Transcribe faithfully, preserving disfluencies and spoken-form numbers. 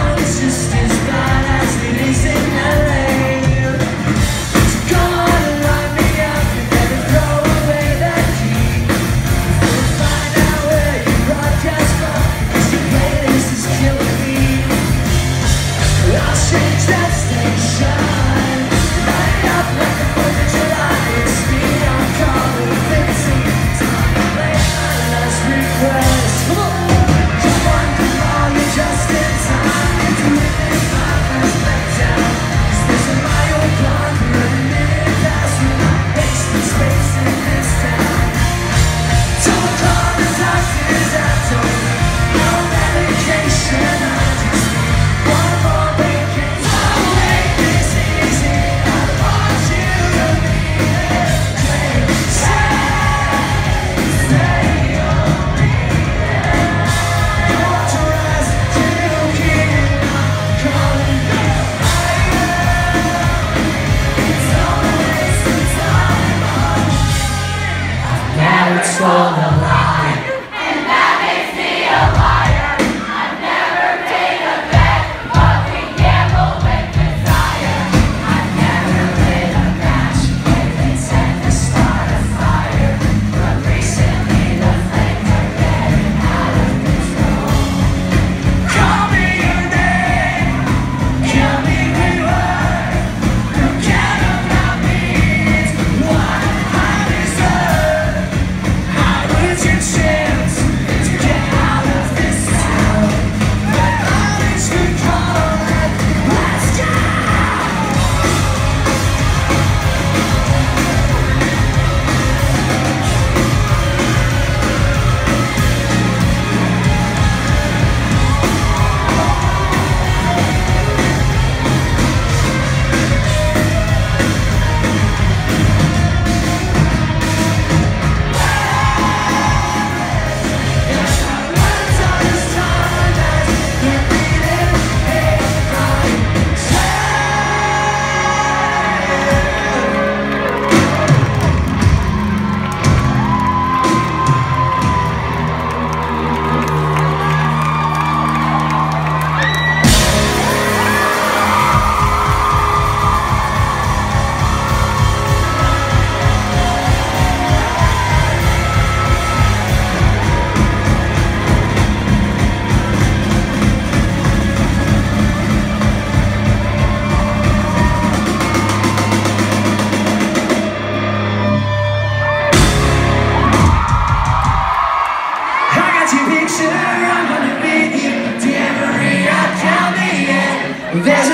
It's all a lie, and that makes me a liar. I've never made a bet, but we gamble with desire. I've never lit a match with intent to start a fire, but recently the flames are getting out of control. Call me your name, kill me with words, forget about me, it's what I deserve. It's your chance to get out of this town. But all is good call. Let's go! I'm gonna meet you. Delivery, I count the end. There's